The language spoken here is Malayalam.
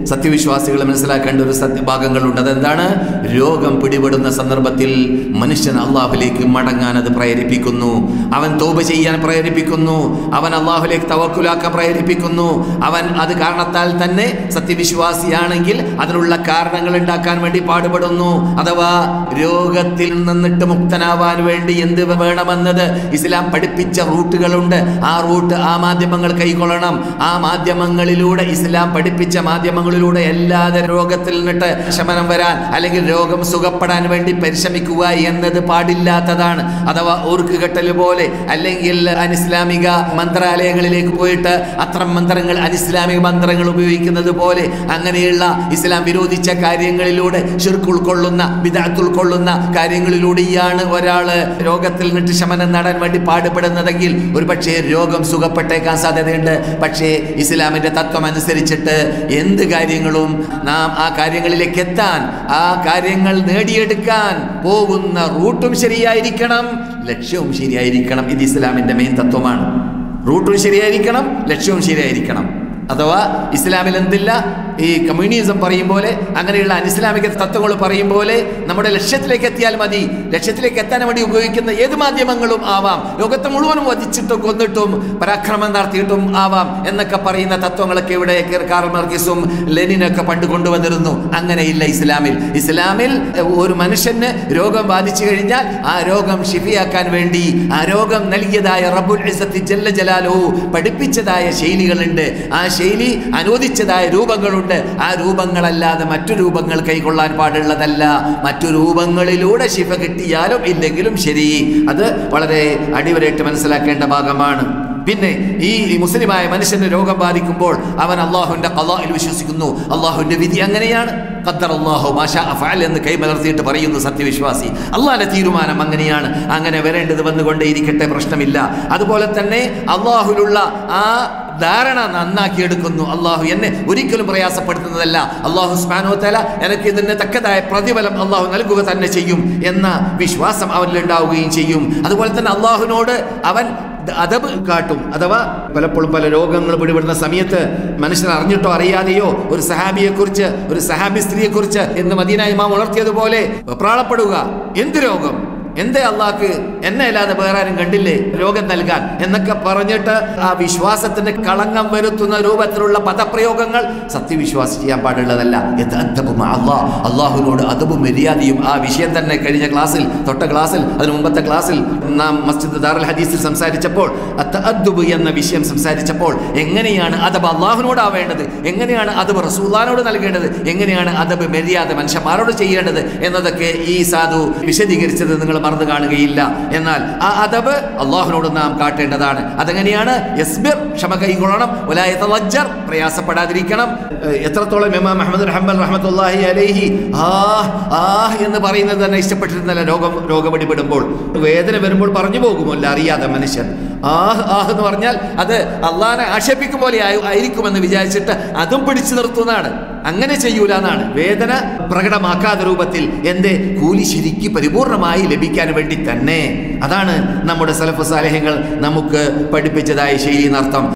സത്യവിശ്വാസികൾ മനസ്സിലാക്കേണ്ട ഒരു സത്യഭാഗങ്ങളുണ്ട്. അതെന്താണ്? രോഗം പിടിപെടുന്ന സന്ദർഭത്തിൽ മനുഷ്യൻ അള്ളാഹുലേക്ക് മടങ്ങാൻ അത് പ്രേരിപ്പിക്കുന്നു. അവൻ തൗബ ചെയ്യാൻ പ്രേരിപ്പിക്കുന്നു. അവൻ അള്ളാഹുലേക്ക് തവക്കുലാക്കാൻ പ്രേരിപ്പിക്കുന്നു. അവൻ അത് കാരണത്താൽ തന്നെ സത്യവിശ്വാസിയാണെങ്കിൽ അതിനുള്ള കാരണങ്ങൾ ഉണ്ടാക്കാൻ വേണ്ടി പാടുപെടുന്നു. അഥവാ രോഗത്തിൽ നിന്നിട്ട് മുക്തനാവാൻ വേണ്ടി എന്ത് വേണമെന്നത് ഇസ്ലാം പഠിപ്പിച്ച റൂട്ടുകളുണ്ട്. ആ റൂട്ട്, ആ മാധ്യമങ്ങൾ കൈക്കൊള്ളണം. ആ മാധ്യമങ്ങളിലൂടെ, ഇസ്ലാം പഠിപ്പിച്ച മാധ്യമങ്ങളിലൂടെ അല്ലാതെ രോഗത്തിൽ നിന്നിട്ട് ശമനം വരാൻ അല്ലെങ്കിൽ രോഗം സുഖപ്പെടാൻ വേണ്ടി പരിശ്രമിക്കുക എന്നത് പാടില്ലാത്തതാണ്. അഥവാ ഊർക്ക് കെട്ടൽ പോലെ അല്ലെങ്കിൽ അനിസ്ലാമിക മന്ത്രാലയങ്ങളിലേക്ക് പോയിട്ട് അത്തരം മന്ത്രങ്ങൾ, അനിസ്ലാമിക മന്ത്രങ്ങൾ ഉപയോഗിക്കുന്നത് പോലെ അങ്ങനെയുള്ള ഇസ്ലാം വിരോധിച്ച കാര്യങ്ങളിലൂടെ ശിർക്ക് ഉൾക്കൊള്ളുന്ന, ബിദ്അത്ത് ഉൾക്കൊള്ളുന്ന കാര്യങ്ങളിലൂടെയാണ് ഒരാൾ രോഗത്തിൽ നിന്നിട്ട് ശമനം നേടാൻ വേണ്ടി പാടുപെടുന്നതെങ്കിൽ ഒരു പക്ഷേ രോഗം സുഖപ്പെട്ടേക്കാൻ സാധ്യതയുണ്ട്. പക്ഷേ ഇസ്ലാമിൻ്റെ തത്വം അനുസരിച്ചിട്ട് എന്ത് കാര്യങ്ങളും നാം ആ കാര്യങ്ങളിലേക്ക് എത്താൻ, ആ കാര്യങ്ങൾ നേടിയെടുക്കാൻ പോകുന്ന റൂട്ടും ശരിയായിരിക്കണം, ലക്ഷ്യവും ശരിയായിരിക്കണം. ഇത് ഇസ്ലാമിൻ്റെ മെയിൻ തത്വമാണ്. റൂട്ടും ശരിയായിരിക്കണം, ലക്ഷ്യവും ശരിയായിരിക്കണം. അഥവാ ഇസ്ലാമിൽ എന്തില്ല, ഈ കമ്മ്യൂണിസം പറയും പോലെ, അങ്ങനെയുള്ള അനിസ്ലാമിക തത്വങ്ങൾ പറയും പോലെ നമ്മുടെ ലക്ഷ്യത്തിലേക്ക് എത്തിയാൽ മതി. ലക്ഷ്യത്തിലേക്ക് എത്താൻ വേണ്ടി ഉപയോഗിക്കുന്ന ഏത് മാധ്യമങ്ങളും ആവാം, ലോകത്തെ മുഴുവനും വധിച്ചിട്ടും കൊന്നിട്ടും പരാക്രമം നടത്തിയിട്ടും ആവാം എന്നൊക്കെ പറയുന്ന തത്വങ്ങളൊക്കെ ഇവിടെ കാർൽ മാർക്സും ലെനിനൊക്കെ പണ്ട് കൊണ്ടുവന്നിരുന്നു. അങ്ങനെയില്ല ഇസ്ലാമിൽ. ഇസ്ലാമിൽ ഒരു മനുഷ്യന് രോഗം ബാധിച്ചു കഴിഞ്ഞാൽ ആ രോഗം ഷിഫിയാക്കാൻ വേണ്ടി ആ രോഗം നൽകിയതായ റബ്ബുൽ ഇസ്സത്തി ജല്ല ജലാലുഹു പഠിപ്പിച്ചതായ ശൈലികളുണ്ട്. ആ ശൈലി അനുവദിച്ചതായ രൂപങ്ങളുണ്ട്. ആ രൂപങ്ങളല്ലാതെ മറ്റു രൂപങ്ങൾ കൈക്കൊള്ളാൻ പാടുള്ളതല്ല. മറ്റു രൂപങ്ങളിലൂടെ ശിഫ കിട്ടിയാലും ഇല്ലെങ്കിലും ശരി, അത് വളരെ അടിവരായിട്ട് മനസ്സിലാക്കേണ്ട ഭാഗമാണ്. പിന്നെ ഈ മുസ്ലിമായ മനുഷ്യന് രോഗം ബാധിക്കുമ്പോൾ അവൻ അള്ളാഹുവിൻ്റെ ഖളാഇൽ വിശ്വസിക്കുന്നു. അള്ളാഹുവിൻ്റെ വിധി അങ്ങനെയാണ്. ഖദ്ദറല്ലാഹു മാ ശാഅ ഫഅൽ എന്ന് കൈമലർത്തിയിട്ട് പറയുന്നു സത്യവിശ്വാസി. അള്ളാഹിന്റെ തീരുമാനം അങ്ങനെയാണ്, അങ്ങനെ വരേണ്ടത് വന്നുകൊണ്ടേയിരിക്കട്ടെ, പ്രശ്നമില്ല. അതുപോലെ തന്നെ അള്ളാഹുലുള്ള ആ ധാരണ നന്നാക്കിയെടുക്കുന്നു. അള്ളാഹു എന്നെ ഒരിക്കലും പ്രയാസപ്പെടുത്തുന്നതല്ല. അള്ളാഹു സുബ്ഹാനഹു വ തആല എനിക്ക് ഇതിന് തക്കതായ പ്രതിഫലം അള്ളാഹു നൽകുക തന്നെ ചെയ്യും എന്ന വിശ്വാസം അവനിലുണ്ടാവുകയും ചെയ്യും. അതുപോലെ തന്നെ അള്ളാഹുവിനോട് അവൻ അദബ് കാട്ടും. അഥവാ പലപ്പോഴും പല രോഗങ്ങൾ പിടിപെടുന്ന സമയത്ത് മനുഷ്യൻ അറിഞ്ഞിട്ടോ അറിയാതെയോ ഒരു സഹാബിയെക്കുറിച്ച്, ഒരു സഹാബി സ്ത്രീയെക്കുറിച്ച് എന്ന് മദീന ഇമാം ഉണർത്തിയതുപോലെ വെപ്രാളപ്പെടുക. എന്ത് രോഗം, എന്തേ അള്ളാഹ്ക്ക് എന്നെ അല്ലാതെ വേറെ ആരും കണ്ടില്ലേ രോഗം നൽകാൻ എന്നൊക്കെ പറഞ്ഞിട്ട് ആ വിശ്വാസത്തിന്റെ കളങ്കം വരുത്തുന്ന രൂപത്തിലുള്ള പദപ്രയോഗങ്ങൾ സത്യവിശ്വാസി ചെയ്യാൻ പാടുള്ളതല്ല. അള്ളാഹുവിനോട് അദബും മര്യാദയും. ആ വിഷയം തന്നെ കഴിഞ്ഞ ക്ലാസ്സിൽ, തൊട്ട ക്ലാസ്സിൽ, അതിന് മുമ്പത്തെ ക്ലാസ്സിൽ നാം മസ്ജിദ് ദാറുൽ ഹദീസിൽ സംസാരിച്ചപ്പോൾ അത്തഅദ്ദുബ് എന്ന വിഷയം സംസാരിച്ചപ്പോൾ എങ്ങനെയാണ് അദബ് അള്ളാഹുവിനോടാവേണ്ടത്, എങ്ങനെയാണ് അദബ് റസൂലുള്ളാഹിനോട് നൽകേണ്ടത്, എങ്ങനെയാണ് അദബ് മര്യാദ മനുഷ്യന്മാരോട് ചെയ്യേണ്ടത് എന്നതൊക്കെ ഈ സാധു വിശദീകരിച്ചത് നിങ്ങൾ മറന്നു കാണുകയില്ല. എന്നാൽ ആ അദബ് അള്ളാഹുവിനോട് നാം കാട്ടേണ്ടതാണ്. അതെങ്ങനെയാണ്? യസ്ബിർ, ക്ഷമ കൈക്കൊള്ളണം. വലാ യതളജ്ജർ, പ്രയാസപ്പെടാതിരിക്കണം. എത്രത്തോളം ഇമാം അഹ്മദ് ഹംബൽ റഹ്മത്തുള്ളാഹി അലൈഹി എന്ന് പറയുന്നത് തന്നെ ഇഷ്ടപ്പെട്ടിരുന്നല്ല. രോഗം പിടിപെടുമ്പോൾ, വേദന വരുമ്പോൾ പറഞ്ഞു പോകുമല്ല അറിയാതെ മനുഷ്യൻ. എന്ന് പറഞ്ഞാൽ അത് അള്ളാഹിനെ ആക്ഷേപിക്കും പോലെ ആയിരിക്കുമെന്ന് വിചാരിച്ചിട്ട് അതും പിടിച്ചു നിർത്തുന്നതാണ്. അങ്ങനെ ചെയ്യൂല എന്നാണ്. വേദന പ്രകടമാക്കാത്ത രൂപത്തിൽ എന്റെ കൂലി ശരിക്ക് പരിപൂർണമായി ലഭിക്കാൻ വേണ്ടി തന്നെ. അതാണ് നമ്മുടെ സലഫ് സാലിഹ്യങ്ങൾ നമുക്ക് പഠിപ്പിച്ചതായ ശൈലി എന്നർത്ഥം.